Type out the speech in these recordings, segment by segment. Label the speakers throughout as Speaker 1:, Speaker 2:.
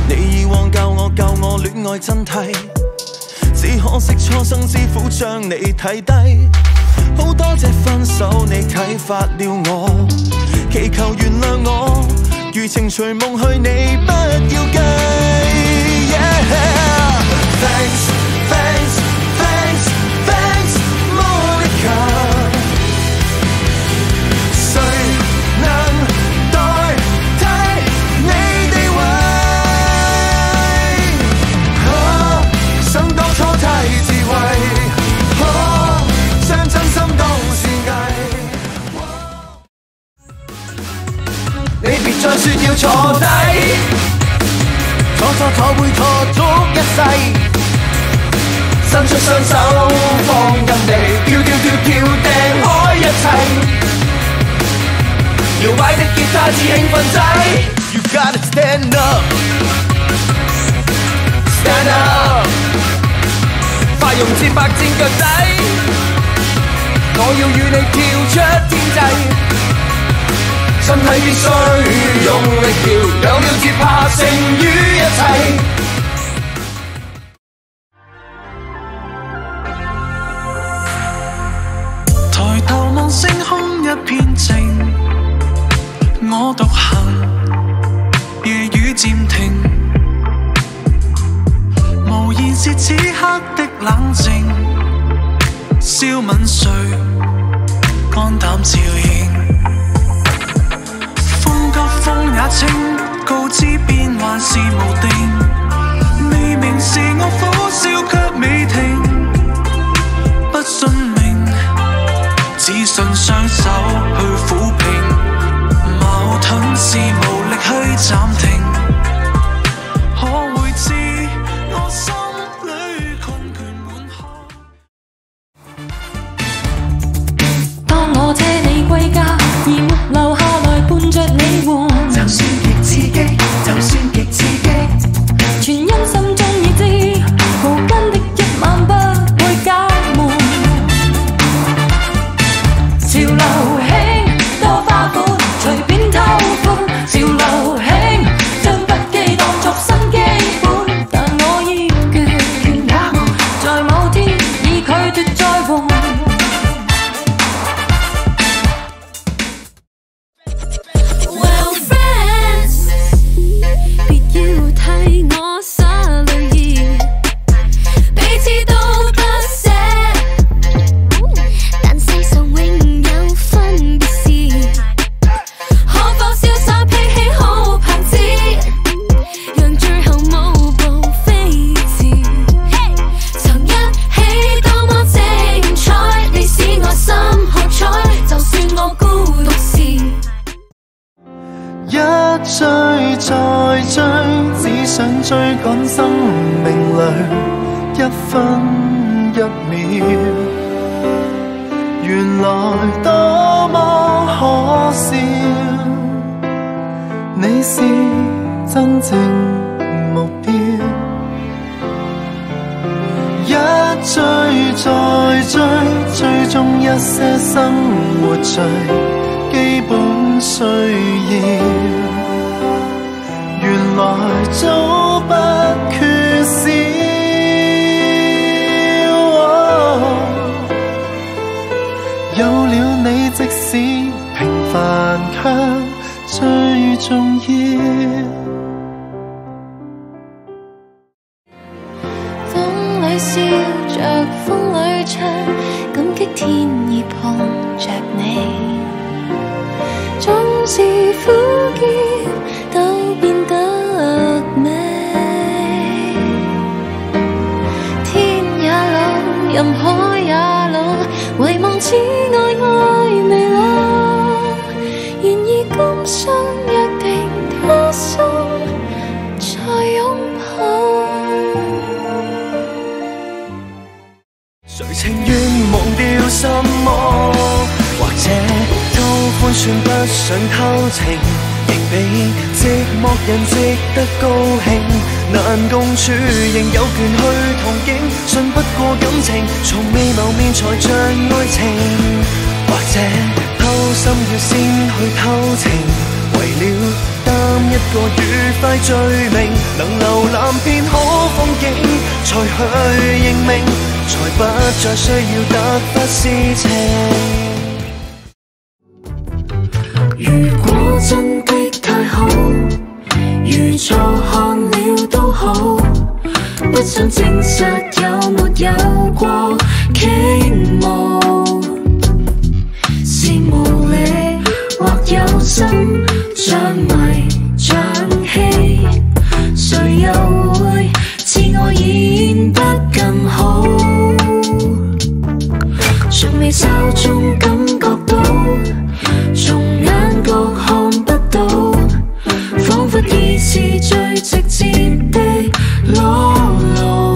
Speaker 1: 你以往教我戀愛真諦，只可惜初生之虎將你睇低。好多謝分手，你啟發了我，祈求原諒我，如情隨夢去，你不要計。Thanks, thanks, thanks, thanks, Monica。誰能代替你地位？想當初太智慧，將真心都是偽。你別再說要坐低，錯會錯足一世。伸出雙手放任地跳掟開一切，搖擺的吉他似興奮劑。You gotta stand up, stand up。快用千百戰腳底，我要與你跳出天際，身體必須用力跳，有了節拍勝於一切。抬頭望星空一片靜，我獨行，夜雨漸停。無言是此刻的冷靜，笑吻誰，肝膽照應。風急風也清，告知變幻是無定。未明是我苦笑卻未停，不信命，只信雙手去撫平。矛盾是無力去暫停。
Speaker 2: 我借你歸家，而沒留下來伴着你玩。就算極刺激，就算極刺激，全因心中已知，無根的一晚不會假悶。潮流興多花款，隨便偷歡。潮流興將不羈當作新基本，但我已決也在某天已拒絕再玩。
Speaker 1: 追再追，只想追趕生命裏一分一秒，原來多麼可笑。你是真正目標，一追再追，追蹤一些生活最基本需要。原來早不缺少，有了你，即使平凡卻最重要。
Speaker 2: 風裏笑着，風裏唱，感激天意碰着你，縱是苦澀都變得美。天也老，任海也老，遺忘此愛愛未老。然而今生約定他生再擁抱。
Speaker 1: 誰情願忘掉什麼？或者偷歡算不上偷情，亦比寂寞人值得高興。難共處仍有權去同境，信不過感情，從未謀面才像愛情。或者偷心要先去偷情，為了擔一個愉快罪名，能瀏覽遍可風景，才去認命，才不再需要突發事情。如果真的太好，如錯看了都好，不想證實有沒有過傾慕，是無理或有心像迷像戲，誰又會自我演得更好？從微笑中感覺到，從眼角看不到，彷彿已是最直接的裸露。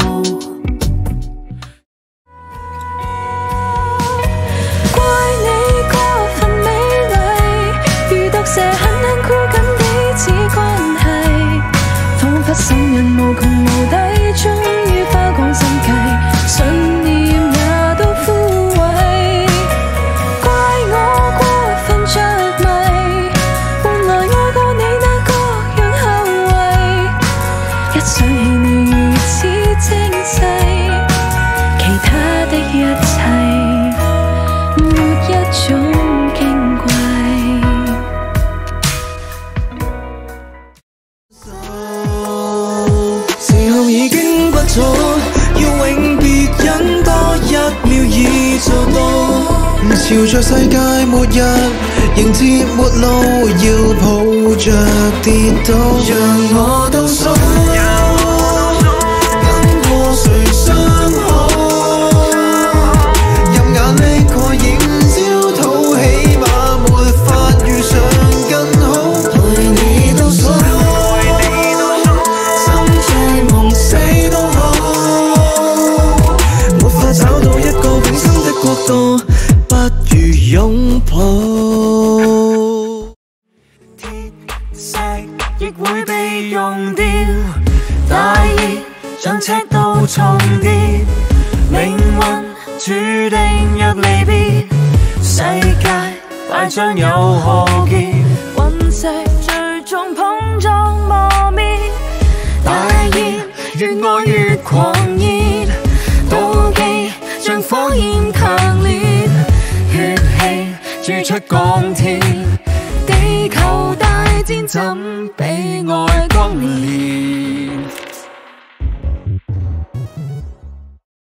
Speaker 1: 怪你過分美麗，如毒蛇狠狠箍緊彼此關係，彷彿心癮無窮無底，終於花光心計，信念也都枯萎。怪我過分着迷，換來愛過你那各樣後遺。一想起你如此精細，其他的一切沒一種矜貴。時候已經不早，要永別忍多一秒已做到。朝着世界末日迎接末路，要抱着跌倒，讓我倒數，跟過誰相好，任眼淚蓋掩焦土，起碼沒法遇上更好。陪你倒數，心醉夢死都好，沒法找到一個永生的國度，不如擁抱。鐵石亦會被溶掉，大熱像赤道重疊，命運注定若離別，世界快將有浩劫，隕石最終碰撞磨滅，大熱越愛越狂熱，妒忌像火焰強烈，血氣鑄出鋼鐵，地球大戰怎比愛轟烈？